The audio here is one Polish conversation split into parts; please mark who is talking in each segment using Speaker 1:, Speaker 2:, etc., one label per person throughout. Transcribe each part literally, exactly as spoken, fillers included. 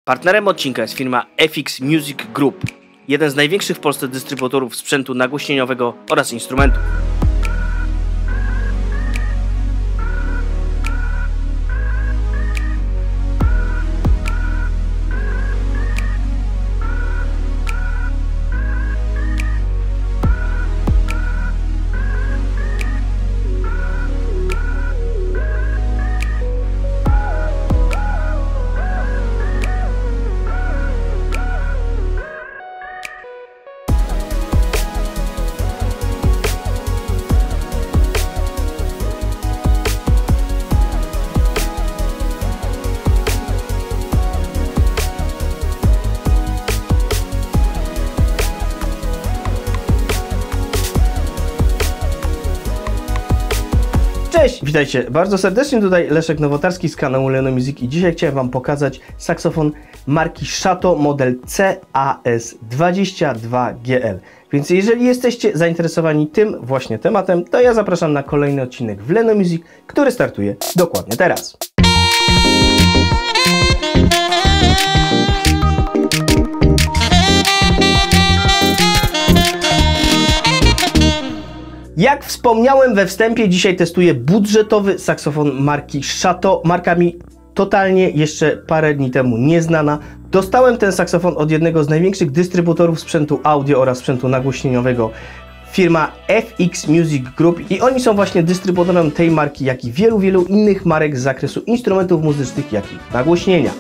Speaker 1: Partnerem odcinka jest firma F X Music Group, jeden z największych w Polsce dystrybutorów sprzętu nagłośnieniowego oraz instrumentów.
Speaker 2: Cześć! Witajcie bardzo serdecznie, tutaj Leszek Nowotarski z kanału Leno Music i dzisiaj chciałem Wam pokazać saksofon marki Chateau model C A S dwadzieścia dwa G L. Więc jeżeli jesteście zainteresowani tym właśnie tematem, to ja zapraszam na kolejny odcinek w Leno Music, który startuje dokładnie teraz. Jak wspomniałem we wstępie, dzisiaj testuję budżetowy saksofon marki Chateau, marka mi totalnie jeszcze parę dni temu nieznana. Dostałem ten saksofon od jednego z największych dystrybutorów sprzętu audio oraz sprzętu nagłośnieniowego, firma F X Music Group, i oni są właśnie dystrybutorem tej marki, jak i wielu, wielu innych marek z zakresu instrumentów muzycznych, jak i nagłośnienia.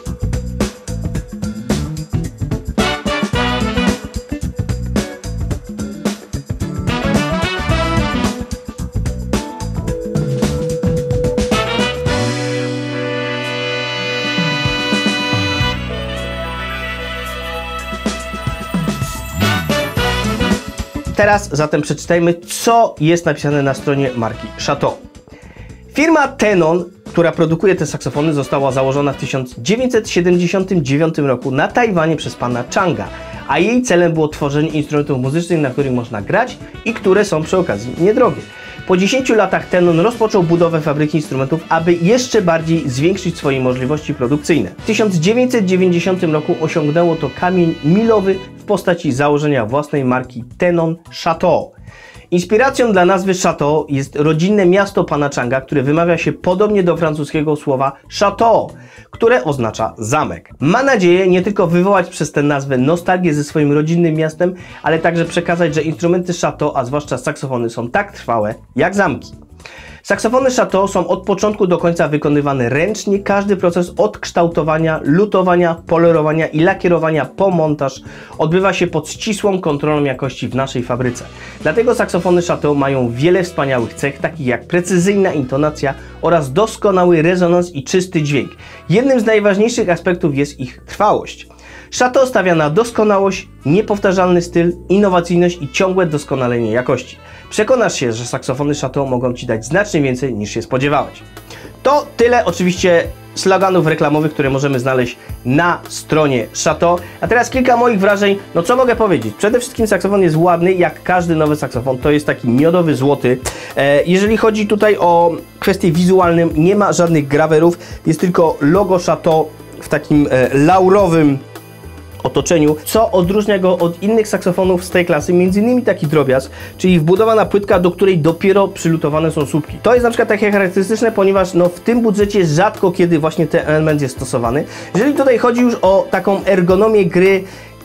Speaker 2: Teraz zatem przeczytajmy, co jest napisane na stronie marki Chateau. Firma Tenon, która produkuje te saksofony, została założona w tysiąc dziewięćset siedemdziesiątym dziewiątym roku na Tajwanie przez pana Changa, a jej celem było tworzenie instrumentów muzycznych, na których można grać i które są przy okazji niedrogie. Po dziesięciu latach Tenon rozpoczął budowę fabryki instrumentów, aby jeszcze bardziej zwiększyć swoje możliwości produkcyjne. W tysiąc dziewięćset dziewięćdziesiątym roku osiągnęło to kamień milowy w postaci założenia własnej marki Tenon Chateau. Inspiracją dla nazwy Chateau jest rodzinne miasto pana Changa, które wymawia się podobnie do francuskiego słowa Château, które oznacza zamek. Ma nadzieję nie tylko wywołać przez tę nazwę nostalgię ze swoim rodzinnym miastem, ale także przekazać, że instrumenty Chateau, a zwłaszcza saksofony, są tak trwałe jak zamki. Saksofony Chateau są od początku do końca wykonywane ręcznie. Każdy proces od kształtowania, lutowania, polerowania i lakierowania po montaż odbywa się pod ścisłą kontrolą jakości w naszej fabryce. Dlatego saksofony Chateau mają wiele wspaniałych cech, takich jak precyzyjna intonacja oraz doskonały rezonans i czysty dźwięk. Jednym z najważniejszych aspektów jest ich trwałość. Chateau stawia na doskonałość, niepowtarzalny styl, innowacyjność i ciągłe doskonalenie jakości. Przekonasz się, że saksofony Chateau mogą Ci dać znacznie więcej, niż się spodziewałeś. To tyle oczywiście sloganów reklamowych, które możemy znaleźć na stronie Chateau. A teraz kilka moich wrażeń. No co mogę powiedzieć? Przede wszystkim saksofon jest ładny, jak każdy nowy saksofon. To jest taki miodowy złoty. E, jeżeli chodzi tutaj o kwestie wizualne, nie ma żadnych grawerów. Jest tylko logo Chateau w takim e, laurowym otoczeniu, co odróżnia go od innych saksofonów z tej klasy, między innymi taki drobiazg, czyli wbudowana płytka, do której dopiero przylutowane są słupki. To jest na przykład takie charakterystyczne, ponieważ no, w tym budżecie rzadko kiedy właśnie ten element jest stosowany. Jeżeli tutaj chodzi już o taką ergonomię gry,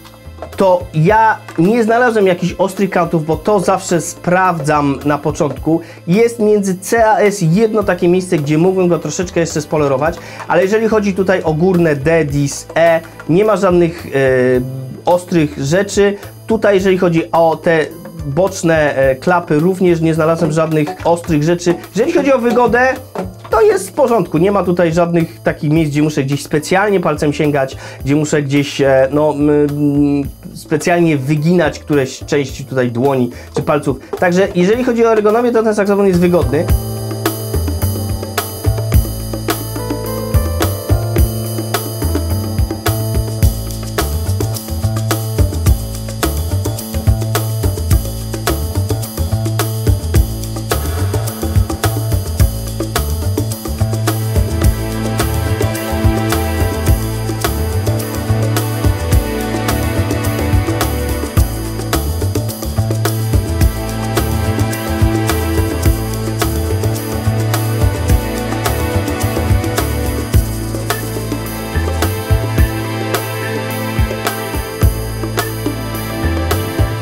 Speaker 2: to ja nie znalazłem jakichś ostrych kantów, bo to zawsze sprawdzam na początku. Jest między C A S jedno takie miejsce, gdzie mógłbym go troszeczkę jeszcze spolerować, ale jeżeli chodzi tutaj o górne D, Dis, E, nie ma żadnych e, ostrych rzeczy. Tutaj jeżeli chodzi o te boczne e, klapy, również nie znalazłem żadnych ostrych rzeczy. Jeżeli chodzi o wygodę, to jest w porządku, nie ma tutaj żadnych takich miejsc, gdzie muszę gdzieś specjalnie palcem sięgać, gdzie muszę gdzieś no, specjalnie wyginać któreś części tutaj dłoni czy palców. Także jeżeli chodzi o ergonomię, to ten saksofon jest wygodny.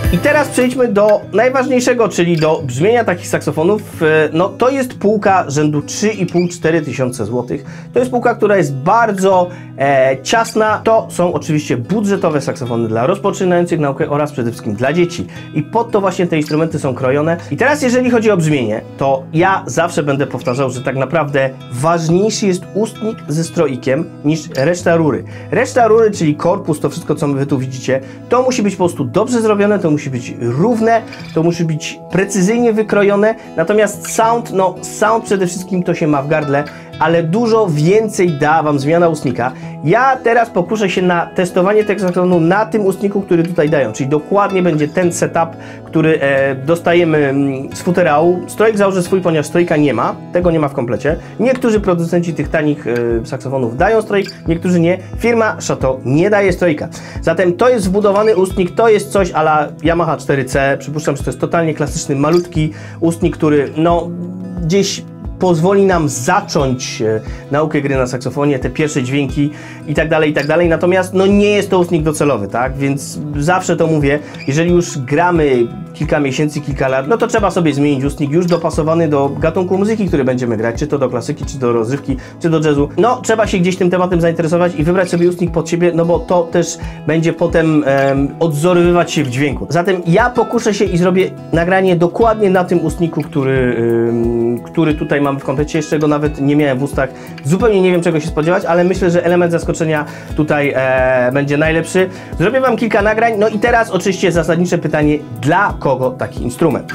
Speaker 2: I teraz przejdźmy do najważniejszego, czyli do brzmienia takich saksofonów. No to jest półka rzędu trzy i pół do czterech tysięcy złotych. To jest półka, która jest bardzo e, ciasna. To są oczywiście budżetowe saksofony dla rozpoczynających naukę oraz przede wszystkim dla dzieci. I pod to właśnie te instrumenty są krojone. I teraz jeżeli chodzi o brzmienie, to ja zawsze będę powtarzał, że tak naprawdę ważniejszy jest ustnik ze stroikiem niż reszta rury. Reszta rury, czyli korpus, to wszystko co wy tu widzicie, to musi być po prostu dobrze zrobione, to musi być równe, to musi być precyzyjnie wykrojone, natomiast sound, no sound przede wszystkim to się ma w gardle, ale dużo więcej da wam zmiana ustnika. Ja teraz pokuszę się na testowanie tego saksofonu na tym ustniku, który tutaj dają, czyli dokładnie będzie ten setup, który e, dostajemy z futerału. Stroik założy swój, ponieważ stroika nie ma, tego nie ma w komplecie. Niektórzy producenci tych tanich e, saksofonów dają stroik, niektórzy nie. Firma Chateau nie daje stroika. Zatem to jest wbudowany ustnik, to jest coś a la Yamaha cztery C. Przypuszczam, że to jest totalnie klasyczny, malutki ustnik, który no gdzieś pozwoli nam zacząć e, naukę gry na saksofonie, te pierwsze dźwięki i tak dalej, i tak dalej. Natomiast no nie jest to ustnik docelowy, tak? Więc zawsze to mówię, jeżeli już gramy kilka miesięcy, kilka lat, no to trzeba sobie zmienić ustnik już dopasowany do gatunku muzyki, który będziemy grać, czy to do klasyki, czy do rozrywki, czy do jazzu. No trzeba się gdzieś tym tematem zainteresować i wybrać sobie ustnik pod siebie, no bo to też będzie potem em, odwzorowywać się w dźwięku. Zatem ja pokuszę się i zrobię nagranie dokładnie na tym ustniku, który, ym, który tutaj mam w komplecie. Jeszcze go nawet nie miałem w ustach. Zupełnie nie wiem, czego się spodziewać, ale myślę, że element zaskoczenia tutaj e, będzie najlepszy. Zrobię wam kilka nagrań. No i teraz oczywiście zasadnicze pytanie, dla kogo taki instrument?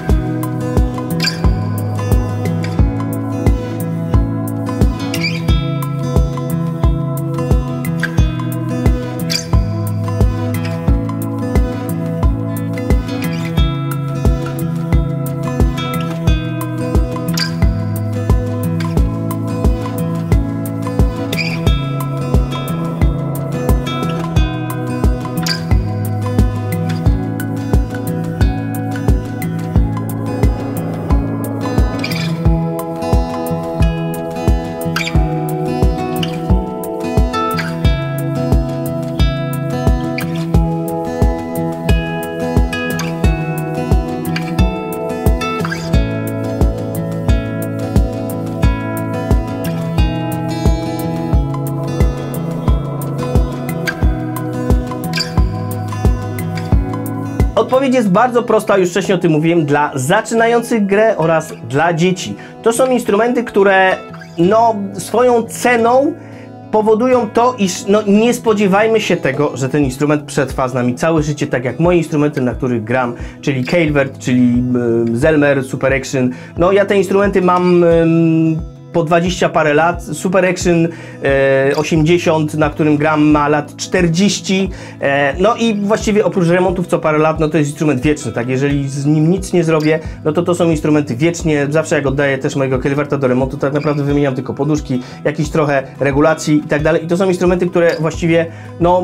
Speaker 2: Odpowiedź jest bardzo prosta, już wcześniej o tym mówiłem, dla zaczynających grę oraz dla dzieci. To są instrumenty, które no swoją ceną powodują to, iż no, nie spodziewajmy się tego, że ten instrument przetrwa z nami całe życie, tak jak moje instrumenty, na których gram, czyli Calvert, czyli y, Zelmer, Super Action. No ja te instrumenty mam y, po dwadzieścia parę lat, Super Action e, osiemdziesiąt, na którym gram, ma lat czterdzieści, e, no i właściwie oprócz remontów co parę lat, no to jest instrument wieczny, tak, jeżeli z nim nic nie zrobię, no to to są instrumenty wiecznie, zawsze jak oddaję też mojego Calverta do remontu, tak naprawdę wymieniam tylko poduszki, jakieś trochę regulacji i tak dalej, i to są instrumenty, które właściwie, no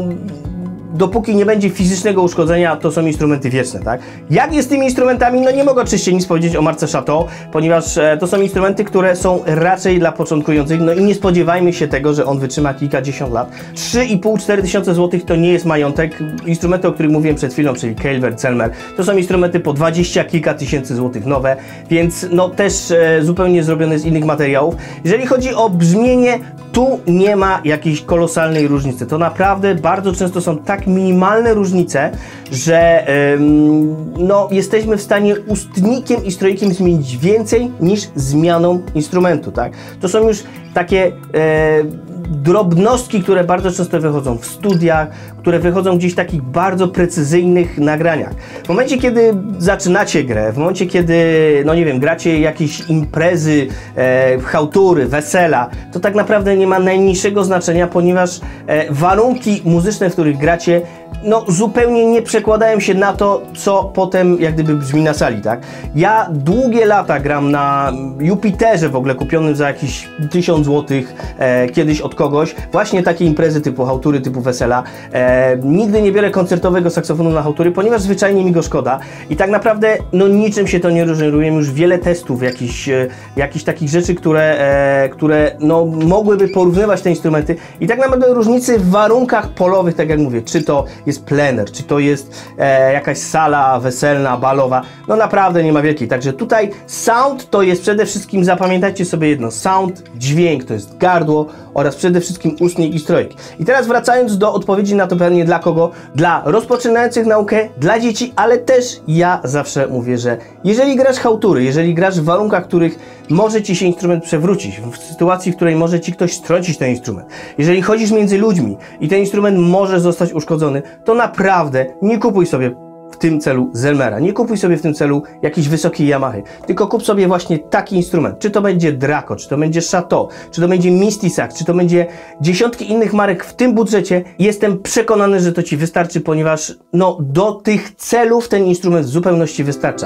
Speaker 2: dopóki nie będzie fizycznego uszkodzenia, to są instrumenty wieczne, tak? Jak jest z tymi instrumentami? No nie mogę oczywiście nic powiedzieć o marce Chateau, ponieważ e, to są instrumenty, które są raczej dla początkujących, no i nie spodziewajmy się tego, że on wytrzyma kilkadziesiąt lat. trzy i pół do czterech tysięcy złotych to nie jest majątek. Instrumenty, o których mówiłem przed chwilą, czyli Calvert, Zelmer, to są instrumenty po dwadzieścia kilka tysięcy złotych nowe, więc no też e, zupełnie zrobione z innych materiałów. Jeżeli chodzi o brzmienie, tu nie ma jakiejś kolosalnej różnicy. To naprawdę bardzo często są tak minimalne różnice, że ym, no, jesteśmy w stanie ustnikiem i stroikiem zmienić więcej niż zmianą instrumentu, tak? To są już takie e, drobnostki, które bardzo często wychodzą w studiach, które wychodzą gdzieś w takich bardzo precyzyjnych nagraniach. W momencie, kiedy zaczynacie grę, w momencie, kiedy, no nie wiem, gracie jakieś imprezy, e, chałtury, wesela, to tak naprawdę nie ma najmniejszego znaczenia, ponieważ e, warunki muzyczne, w których gracie, no zupełnie nie przekładają się na to, co potem jak gdyby brzmi na sali, tak? Ja długie lata gram na Jupiterze w ogóle, kupionym za jakieś tysiąc złotych e, kiedyś od kogoś, właśnie takie imprezy typu chałtury, typu wesela. E, nigdy nie biorę koncertowego saksofonu na chałtury, ponieważ zwyczajnie mi go szkoda i tak naprawdę no niczym się to nie różni. Robiłem już wiele testów, jakichś, e, jakichś takich rzeczy, które, e, które no mogłyby porównywać te instrumenty i tak naprawdę różnicy w warunkach polowych, tak jak mówię, czy to jest plener, czy to jest e, jakaś sala weselna, balowa, no naprawdę nie ma wielkiej. Także tutaj sound to jest przede wszystkim, zapamiętajcie sobie jedno, sound, dźwięk to jest gardło oraz przede wszystkim ustnik i strojek. I teraz wracając do odpowiedzi na to pytanie dla kogo? Dla rozpoczynających naukę, dla dzieci, ale też ja zawsze mówię, że jeżeli grasz chałtury, jeżeli grasz w warunkach, w których może ci się instrument przewrócić, w sytuacji, w której może ci ktoś strącić ten instrument, jeżeli chodzisz między ludźmi i ten instrument może zostać uszkodzony, to naprawdę nie kupuj sobie w tym celu Zelmera, nie kupuj sobie w tym celu jakiejś wysokiej Yamahy, tylko kup sobie właśnie taki instrument, czy to będzie Draco, czy to będzie Chateau, czy to będzie Misty Sax, czy to będzie dziesiątki innych marek w tym budżecie. Jestem przekonany, że to ci wystarczy, ponieważ no do tych celów ten instrument w zupełności wystarcza.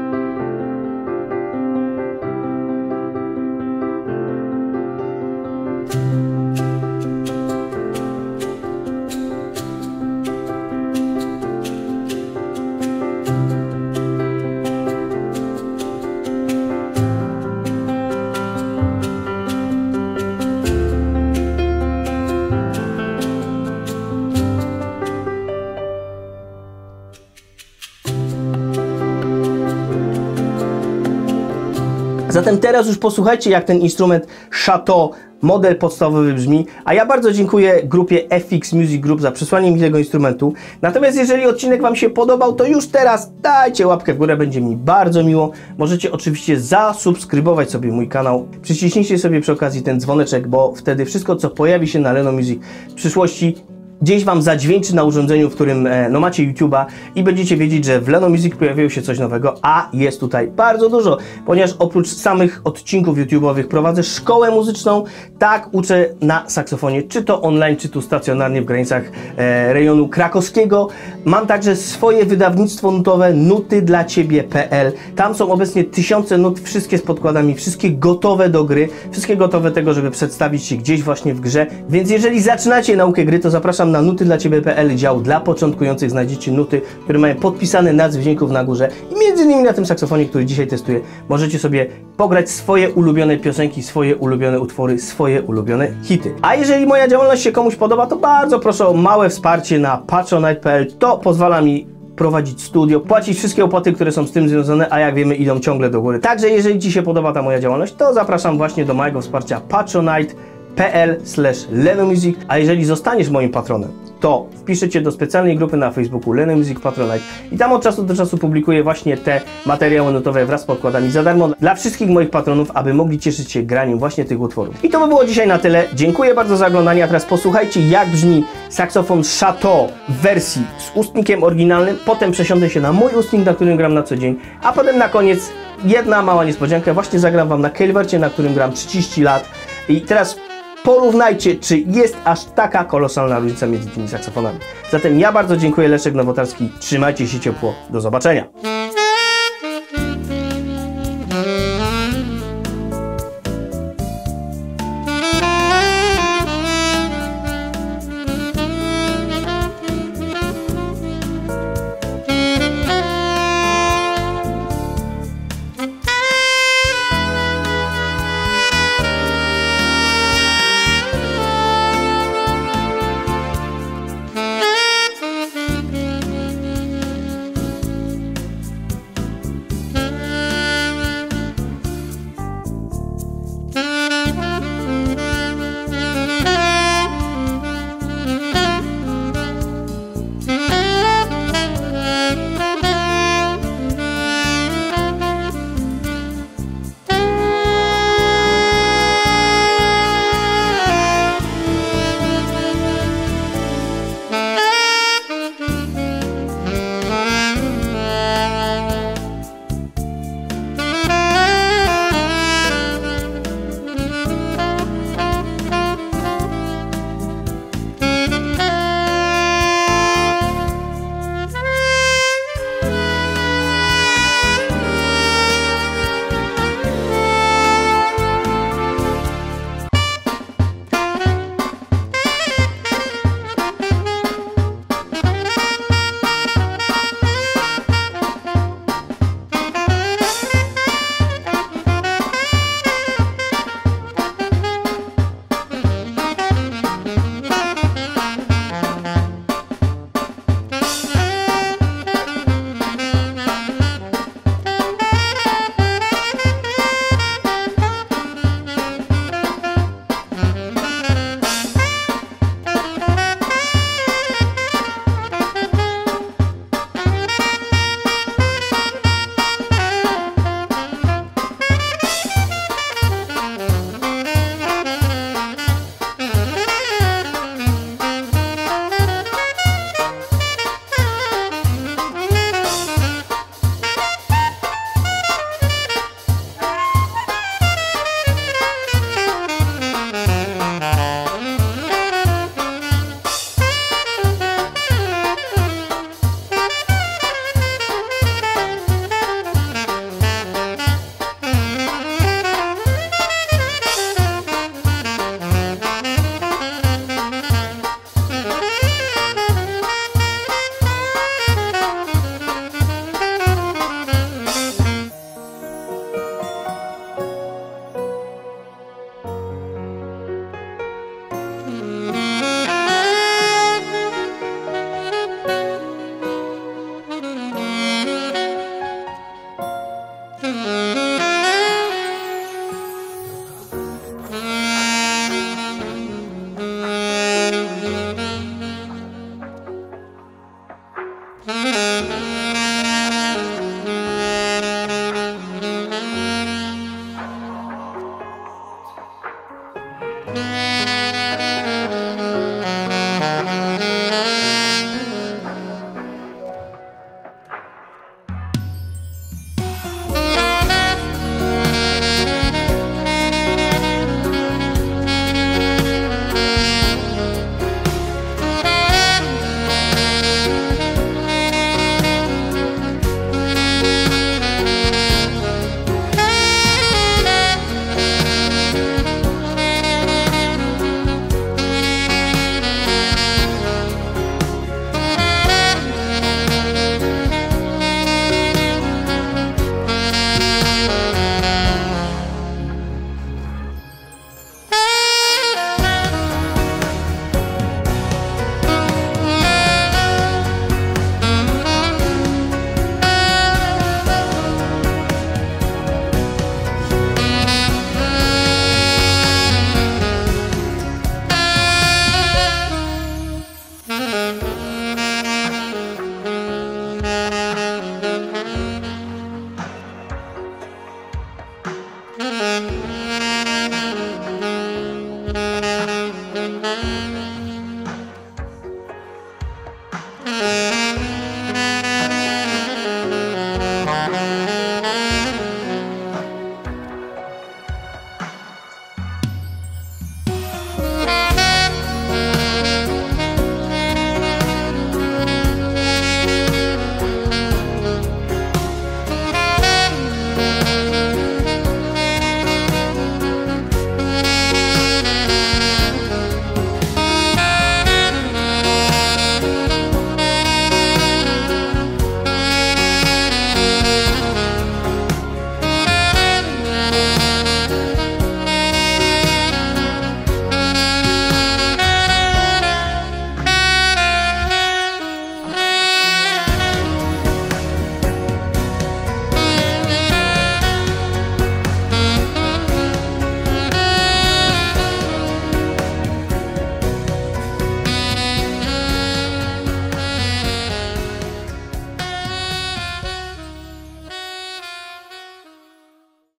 Speaker 2: Zatem teraz już posłuchajcie, jak ten instrument Chateau model podstawowy brzmi, a ja bardzo dziękuję grupie F X Music Group za przesłanie mi tego instrumentu. Natomiast jeżeli odcinek Wam się podobał, to już teraz dajcie łapkę w górę, będzie mi bardzo miło. Możecie oczywiście zasubskrybować sobie mój kanał, przyciśnijcie sobie przy okazji ten dzwoneczek, bo wtedy wszystko, co pojawi się na Leno Music w przyszłości, gdzieś Wam zadźwięczy na urządzeniu, w którym no, macie YouTube'a i będziecie wiedzieć, że w Leno Music pojawiło się coś nowego, a jest tutaj bardzo dużo, ponieważ oprócz samych odcinków YouTube'owych prowadzę szkołę muzyczną, tak uczę na saksofonie, czy to online, czy tu stacjonarnie w granicach e, rejonu krakowskiego. Mam także swoje wydawnictwo nutowe nuty dla ciebie kropka p l. Tam są obecnie tysiące nut, wszystkie z podkładami, wszystkie gotowe do gry, wszystkie gotowe tego, żeby przedstawić się gdzieś właśnie w grze, więc jeżeli zaczynacie naukę gry, to zapraszam na nuty dla ciebie kropka p l, dział dla początkujących. Znajdziecie nuty, które mają podpisane nazwy dźwięków na górze i między innymi na tym saksofonie, który dzisiaj testuję, możecie sobie pograć swoje ulubione piosenki, swoje ulubione utwory, swoje ulubione hity. A jeżeli moja działalność się komuś podoba, to bardzo proszę o małe wsparcie na patronite kropka p l. To pozwala mi prowadzić studio, płacić wszystkie opłaty, które są z tym związane, a jak wiemy, idą ciągle do góry. Także jeżeli Ci się podoba ta moja działalność, to zapraszam właśnie do małego wsparcia patronite kropka p l slash Leno Music, a jeżeli zostaniesz moim patronem, to wpiszę Cię do specjalnej grupy na Facebooku Leno Music Patronite i tam od czasu do czasu publikuję właśnie te materiały nutowe wraz z podkładami za darmo dla wszystkich moich patronów, aby mogli cieszyć się graniem właśnie tych utworów. I to by było dzisiaj na tyle. Dziękuję bardzo za oglądanie, a teraz posłuchajcie, jak brzmi saksofon Chateau w wersji z ustnikiem oryginalnym, potem przesiądę się na mój ustnik, na którym gram na co dzień, a potem na koniec jedna mała niespodzianka, właśnie zagram Wam na Kelvercie, na którym gram trzydzieści lat i teraz porównajcie, czy jest aż taka kolosalna różnica między tymi saksofonami. Zatem ja bardzo dziękuję, Leszek Nowotarski. Trzymajcie się ciepło. Do zobaczenia.